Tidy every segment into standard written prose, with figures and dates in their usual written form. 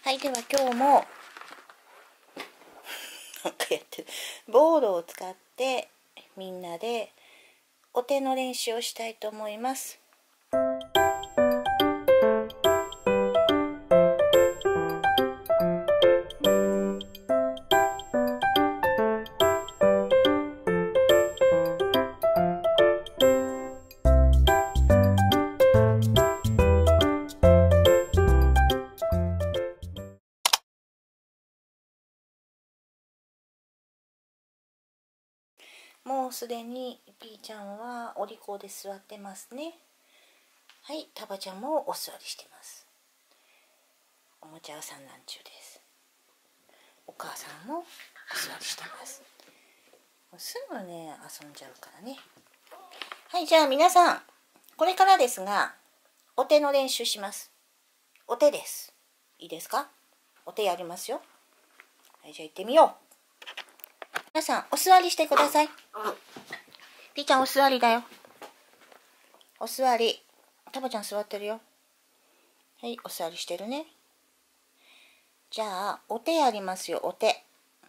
はい、では今日もなんかやってるボードを使ってみんなでお手の練習をしたいと思います。もうすでにピーちゃんはお利口で座ってますね。はい、タバちゃんもお座りしてます。おもちゃ屋さんなんちゅうです。お母さんもお座りしてます。すぐね遊んじゃうからね。はい、じゃあ皆さんこれからですがお手の練習します。お手です。いいですか？お手やりますよ。はい、じゃあ行ってみよう。皆さんお座りしてください。ピーちゃんお座りだよ。お座り。タバちゃん座ってるよ。はい、お座りしてるね。じゃあお手やりますよ。お手。ヒ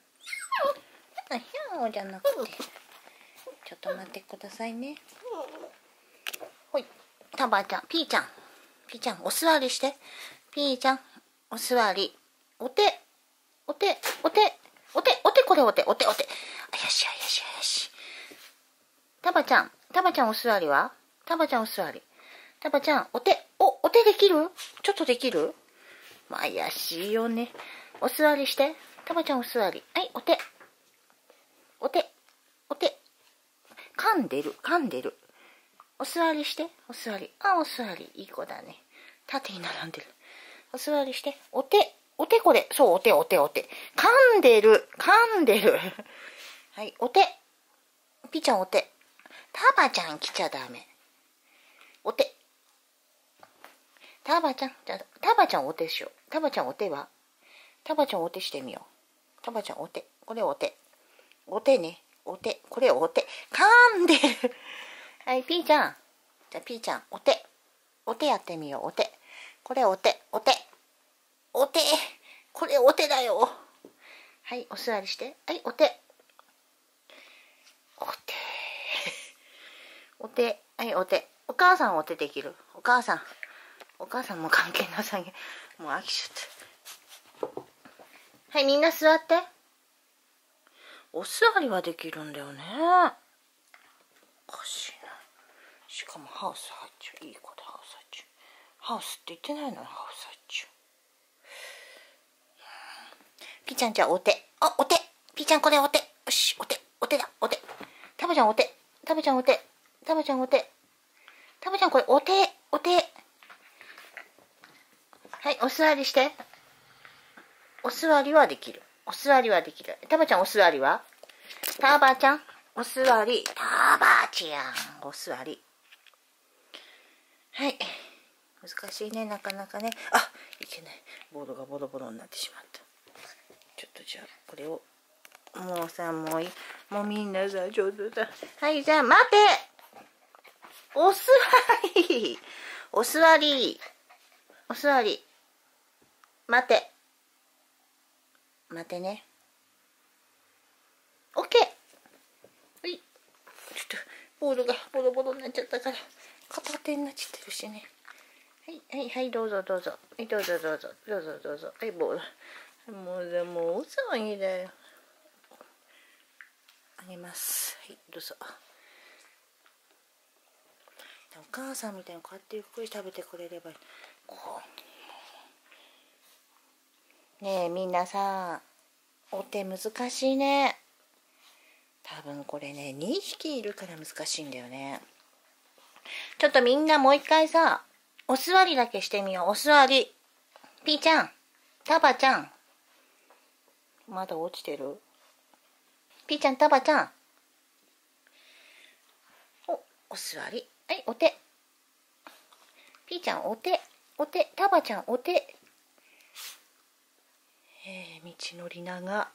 ャーじゃなくて、ちょっと待ってくださいね。ほい、タバちゃん、ピーちゃん、ピーちゃんお座りして。ピーちゃんお座り。お手、お手、お手、お手、お手、これお手、お手、お手。よしよしよし。タバちゃんお座りは？タバちゃんお座り。タバちゃんお手、お手できる？ちょっとできる？まあ怪しいよね。お座りして。タバちゃんお座り。はい、お手、お手、お手。噛んでる、噛んでる。お座りして。お座り。あ、お座り。いい子だね。縦に並んでる。お座りして。お手、お手これ。そう、お手、お手、お手。噛んでる、噛んでる。はい、お手。ピーちゃんお手。タバちゃん来ちゃダメ。お手。タバちゃん、じゃあタバちゃんお手しよう。タバちゃんお手は？タバちゃんお手してみよう。タバちゃんお手。これお手。お手ね。お手。これお手。噛んでる。はい、ピーちゃん。じゃあピーちゃんお手。お手やってみよう。お手。これお手。お手。お手。これお手だよ。はい、お座りして。はい、お手。お手。お手。はい、お手。お母さんお手できる？お母さん。お母さんも関係なさげ。もう飽きちゃった。はい、みんな座って。お座りはできるんだよね。おかしいな。しかもハウス入っちゃう。いい子でハウス入っちゃう。ハウスって言ってないのにハウス入っちゃう。ピーちゃんじゃあお手。あ、お手。ピーちゃんこれお手。よし、お手。お手だ。お手。タバちゃんお手。タバちゃんお手。タバちゃんお手。タバちゃんこれお手。お手。はい、お座りして。お座りはできる。お座りはできる。タバちゃんお座りは？タバちゃんお座り。タバちゃんお座り。はい。難しいね、なかなかね。あ、いけない。ボードがボロボロになってしまった。ちょっとじゃあ、これを。もうさ、もうみんなさ、上手だ。はい、じゃあ、待て！お座り！お座り！お座り。待て。待てね。オッケー。はい。ちょっと、ボールがボロボロになっちゃったから、片手になっちゃってるしね。はい、はい、はい、どうぞどうぞ。はい、どうぞどうぞ。どうぞどうぞ。はい、ボール。もうお騒ぎだよ。あげます。はい、どうぞ。お母さんみたいにこうやってゆっくり食べてくれればいい。こう。ねえ、みんなさ、お手難しいね。多分これね、2匹いるから難しいんだよね。ちょっとみんなもう一回さ、お座りだけしてみよう。お座り。ピーちゃん、タバちゃん。まだ落ちてる？ピーちゃん、タバちゃん。お座り。はい、お手。ピーちゃん、お手。お手。タバちゃん、お手。道のりなが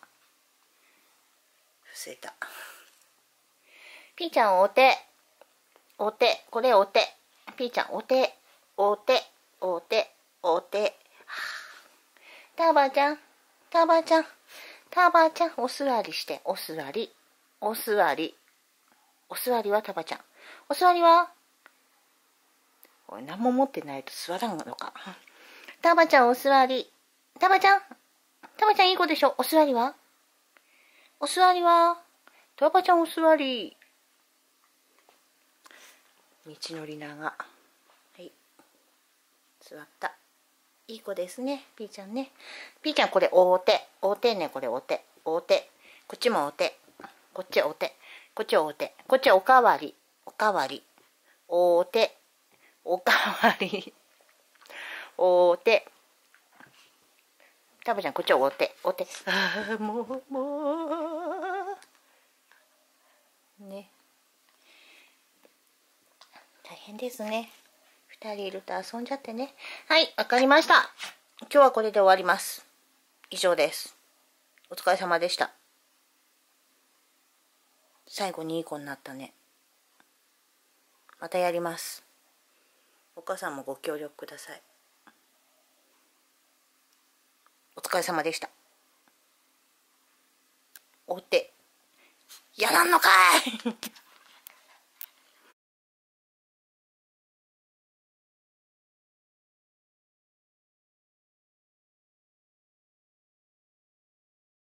伏せた。ピーちゃんお手。お手。これお手。ピーちゃんお手。お手。お手。お手。 タバちゃん、タバちゃん、タバちゃん、お座りして、お座り、お座り、お座りはタバちゃん、お座りは、おい、何も持ってないと座らんのか。タバちゃんお座り、タバちゃん、タバちゃんいい子でしょ、お座りは、お座りは、タバちゃんお座り。道のり長。はい。座った。いい子ですね、ピーちゃんね。ピーちゃんこれ大手。大手ね、これ大手。大手。こっちも大手。こっち大手。こっち大手。こっちおかわり。おかわり。大手。おかわり。大手。タバちゃんこっち大手。大手。ああ、もう。ね。大変ですね。2人いると遊んじゃってね。はい、わかりました。今日はこれで終わります。以上です。お疲れ様でした。最後にいい子になったね。またやります。お母さんもご協力ください。お疲れ様でした。お手。やらんのかい